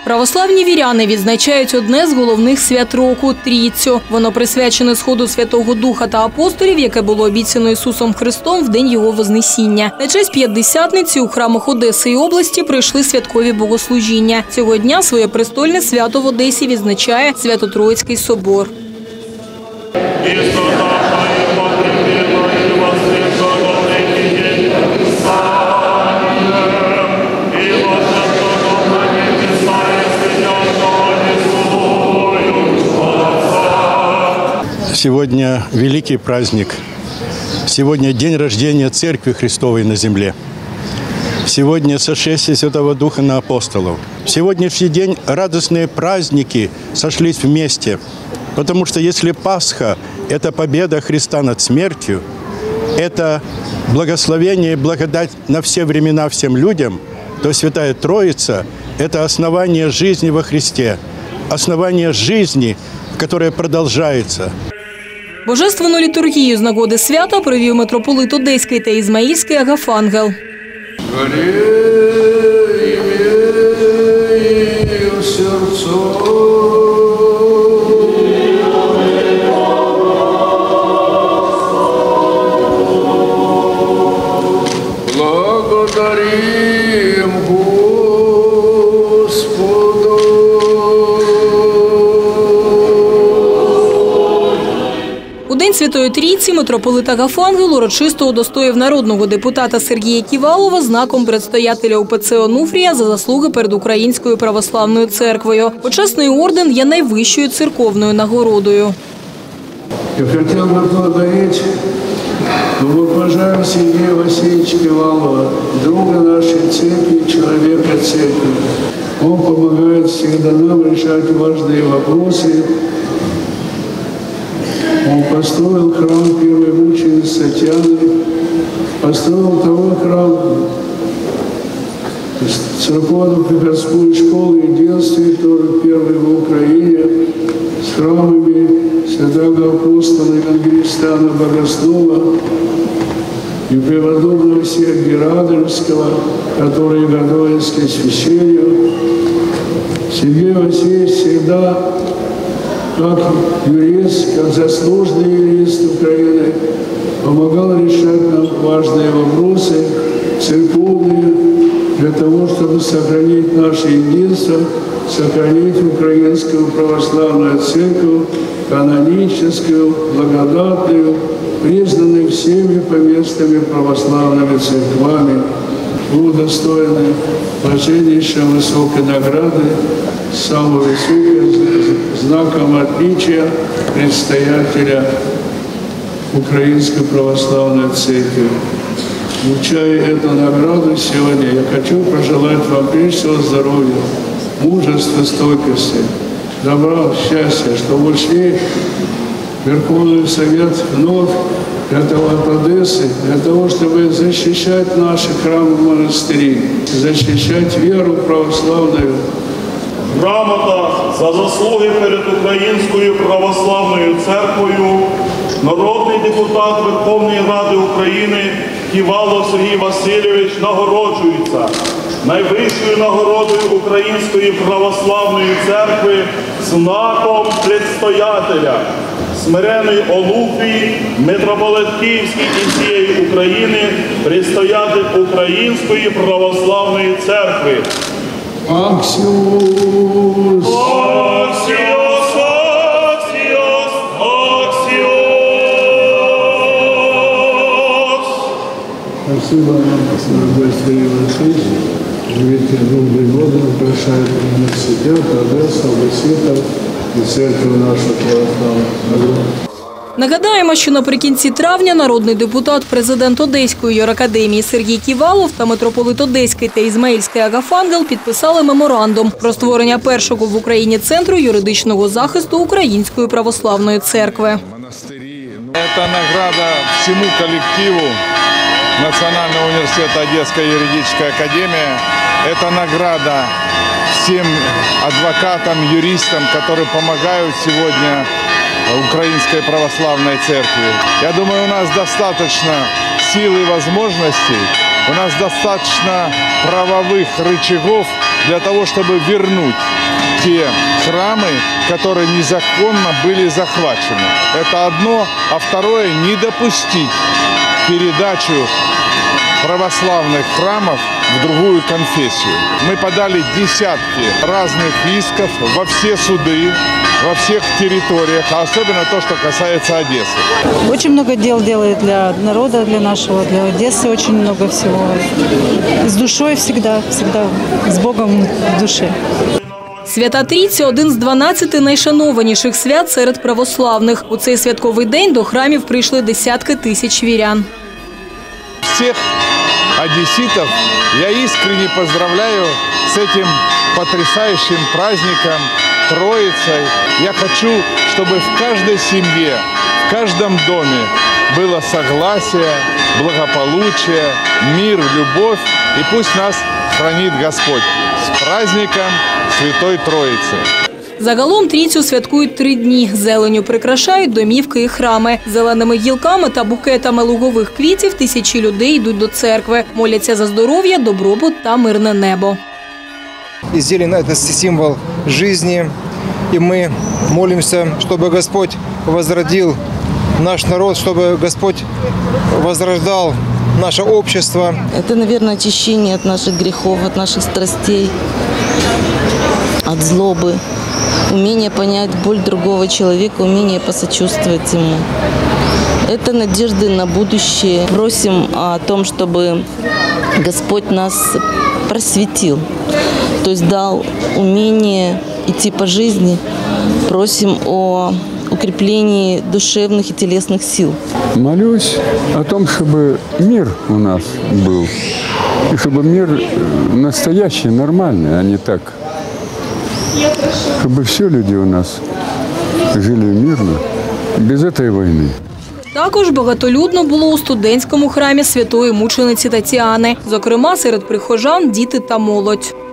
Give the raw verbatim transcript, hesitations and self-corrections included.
Православні віряни відзначають одне з головних свят року – Трійцю. Воно присвячене сходу Святого Духа та апостолів, яке було обіцяно Ісусом Христом в день Його Вознесіння. На честь П'ятдесятниці у храмах Одеси і області пройшли святкові богослужіння. Цього дня своє престольне свято в Одесі відзначає Свято-Троїцький собор. Сегодня великий праздник. Сегодня день рождения Церкви Христовой на земле. Сегодня сошествие Святого Духа на апостолов. В сегодняшний день радостные праздники сошлись вместе. Потому что если Пасха – это победа Христа над смертью, это благословение и благодать на все времена всем людям, то Святая Троица – это основание жизни во Христе, основание жизни, которая продолжается. Божественну літургію з нагоди свята провів митрополит Одеський та Ізмаїльський Агафангел. У День Святої Трійці митрополит Агафангел урочисто удостоїв народного депутата Сергія Ківалова знаком предстоятеля УПЦ Онуфрія за заслуги перед Українською православною церквою. Почесний орден є найвищою церковною нагородою. Я хотів би поблагодарити уважаемого Сергія Васильевича Ківалова, друга нашей церкви, человека церкви. Он помогает всегда нам решать важные вопросы. Он построил храм первой мученицы Татьяны, построил второй храм, церковно-приходскую школу единствия, тоже первый в Украине, с храмами святого апостола Евангелистана Богослова и преподобного Сергия Радонежского, который готовится к священию. Сергей Васильевич всегда, как юрист, как заслуженный юрист Украины, помогал решать нам важные вопросы церковные для того, чтобы сохранить наше единство, сохранить Украинскую православную церковь, каноническую, благодатную, признанную всеми поместными православными церквами, удостоены блаженнейшей высокой награды, самого высокого знаком отличия предстоятеля Украинской православной церкви. Вручая эту награду сегодня, я хочу пожелать вам прежде всего здоровья, мужества, стойкости, добра, счастья, чтобы ушли в Верховный Совет вновь для того, от Одессы, для того, чтобы защищать наши храмы и монастыри, защищать веру православную. Грамота за заслуги перед Українською православною церквою народний депутат Верховної Ради України Ківалов Сергій Васильович нагороджується найвищою нагородою Української православної церкви знаком предстоятеля смирений Онуфрій, митрополит Київський і всієї України, предстоятель Української православної церкви. Аксіос! Аксіос! Аксіос! Аксіос! Спасибо вам, дорогой Сергей Васильевич. Живите долгие годы, украшает университет, Одесса, Одесситов и церковь нашу православную. Нагадаємо, що наприкінці травня народний депутат, президент Одеської юракадемії Сергій Ківалов та митрополит Одеський та Ізмаїльський Агафангел підписали меморандум про створення першого в Україні центру юридичного захисту Української православної церкви. Це награда всьому колективу Національного університету Одеська юридична академія. Це награда всім адвокатам, юристам, які допомагають сьогодні Украинской православной церкви. Я думаю, у нас достаточно сил и возможностей, у нас достаточно правовых рычагов для того, чтобы вернуть те храмы, которые незаконно были захвачены. Это одно, а второе – не допустить передачу православных храмов в другую конфессию. Мы подали десятки разных исков во все суды, во всех территориях, а особенно то, что касается Одессы. Очень много дел делает для народа, для нашего, для Одессы очень много всего. С душой всегда, всегда с Богом в душе. Свята Трійця – один з дванадцяти найшанованіших свят серед православних. У цей святковий день до храмів прийшли десятки тисяч вірян. Всех одесситов я искренне поздравляю с этим потрясающим праздником, Троицей. Я хочу, чтобы в каждой семье, в каждом доме было согласие, благополучие, мир, любовь. И пусть нас хранит Господь. С праздником Святой Троицы! Загалом Трійцю святкують три дні. Зеленню прикрашають домівки і храми. Зеленими гілками та букетами лугових квітів тисячі людей йдуть до церкви. Моляться за здоров'я, добробут та мирне небо. И зелень – это символ жизни. И мы молимся, чтобы Господь возродил наш народ, чтобы Господь возрождал наше общество. Это, наверное, очищение от наших грехов, от наших страстей, от злобы. Умение понять боль другого человека, умение посочувствовать ему. Это надежды на будущее. Просим о том, чтобы Господь нас просветил, то есть дал умение идти по жизни. Просим о укреплении душевных и телесных сил. Молюсь о том, чтобы мир у нас был, и чтобы мир настоящий, нормальный, а не так. Чтобы все люди у нас жили мирно, без этой войны. Також багатолюдно було у студентському храмі святої мучениці Тетяни. Зокрема, серед прихожан – діти та молодь.